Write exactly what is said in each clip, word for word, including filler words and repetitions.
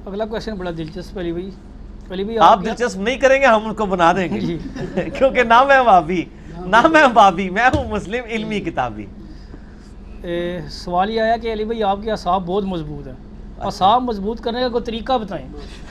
اگلا کویشچن بڑا دلچسپ علی بھائی. علی بھائی آپ دلچسپ نہیں کریں گے ہم ان کو بنا دیں گے کیونکہ نہ میں وہابی نہ میں بابی، میں ہوں مسلم علمی کتابی. سوال یہ آیا کہ علی بھائی آپ کے اعصاب بہت مضبوط ہیں، اعصاب مضبوط کرنے کا کوئی طریقہ بتائیں.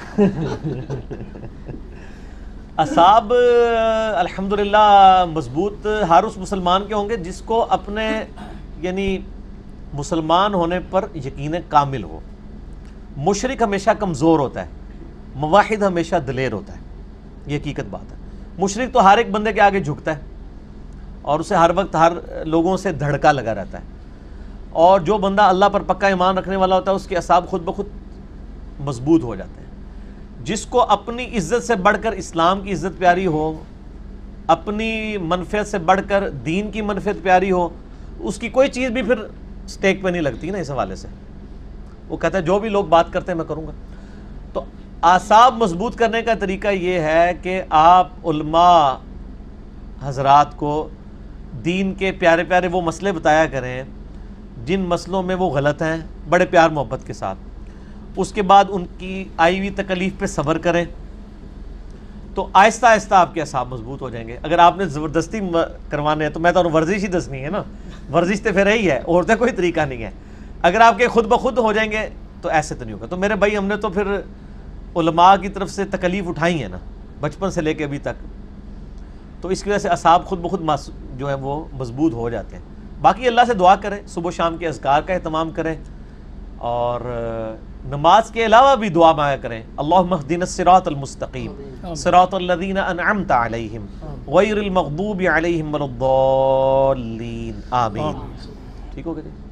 اعصاب الحمدللہ مضبوط ہر اس مسلمان کے ہوں گے جس کو اپنے یعنی مسلمان ہونے پر یقین کامل ہو. مشرک ہمیشہ کمزور ہوتا ہے، موحد ہمیشہ دلیر ہوتا ہے، یہ حقیقت بات ہے. مشرک تو ہر ایک بندے کے آگے جھکتا ہے اور اسے ہر وقت ہر لوگوں سے دھڑکا لگا رہتا ہے، اور جو بندہ اللہ پر پکا ایمان رکھنے والا ہوتا ہے اس کے اعصاب خود بخود مضبوط ہو جاتے ہیں. جس کو اپنی عزت سے بڑھ کر اسلام کی عزت پیاری ہو، اپنی منفعت سے بڑھ کر دین کی منفعت پیاری ہو، اس کی کوئی چیز بھی پھر سٹیک پہ نہیں لگتی نا. اس حوالے سے وہ کہتا ہے جو بھی لوگ بات کرتے ہیں میں کروں گا. تو اعصاب مضبوط کرنے کا طریقہ یہ ہے کہ آپ علماء حضرات کو دین کے پیارے پیارے وہ مسئلے بتایا کریں جن مسئلوں میں وہ غلط ہیں، بڑے پیار محبت کے ساتھ. اس کے بعد ان کی آئی ہوئی تکلیف پہ صبر کریں تو آہستہ آہستہ آپ کے اعصاب مضبوط ہو جائیں گے. اگر آپ نے زبردستی کروانے ہیں تو میں تو ورزش ہی دسنی ہے نا، ورزش تو پھر یہی ہے، اور تو کوئی طریقہ نہیں ہے. اگر آپ کے خود بخود ہو جائیں گے تو ایسے تو نہیں ہوگا. تو میرے بھائی ہم نے تو پھر علماء کی طرف سے تکلیف اٹھائی ہیں نا بچپن سے لے کے ابھی تک، تو اس کی وجہ سے اعصاب خود بخود جو ہے وہ مضبوط ہو جاتے ہیں. باقی اللہ سے دعا کریں، صبح و شام کے اذکار کا اہتمام کریں، اور نماز کے علاوہ بھی دعا مانگا کریں. اللہم اہدنا الصراط المستقیم صراط الذین انعمت علیہم غیر المغضوب علیہم ولا الضالین. آمین. ٹھیک ہو گیا جی.